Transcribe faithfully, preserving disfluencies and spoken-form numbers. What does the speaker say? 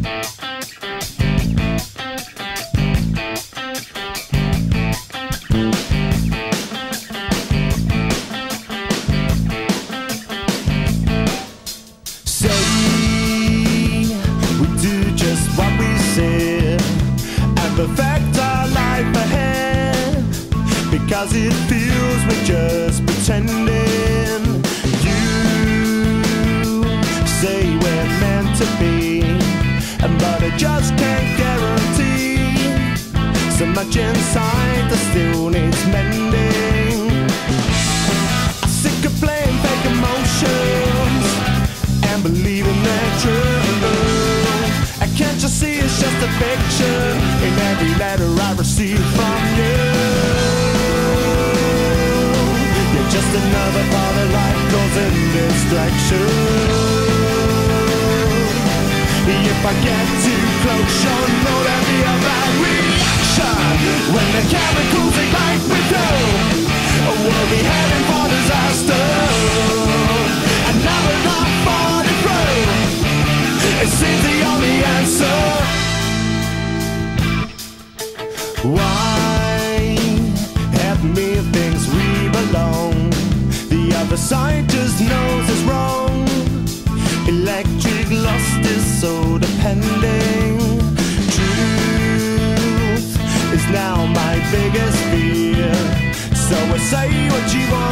Perfect our life ahead, because it feels we're just pretending. You say we're meant to be, but I just can't guarantee. So much inside that still needs mending. I'm sick of playing fake emotions and believing they're true. Can't you see it's just a fiction in every letter I receive from you? You're just another part of life causing distraction. If I get too close, you'll know there'll be a bad reaction. When the chemicals ignite with you, we'll be heading for disaster. And now we're not falling through. It seems the only answer. Why have me things we belong? The other side just knows it's wrong. Electric lust is so depending. Truth is now my biggest fear. So I say what you want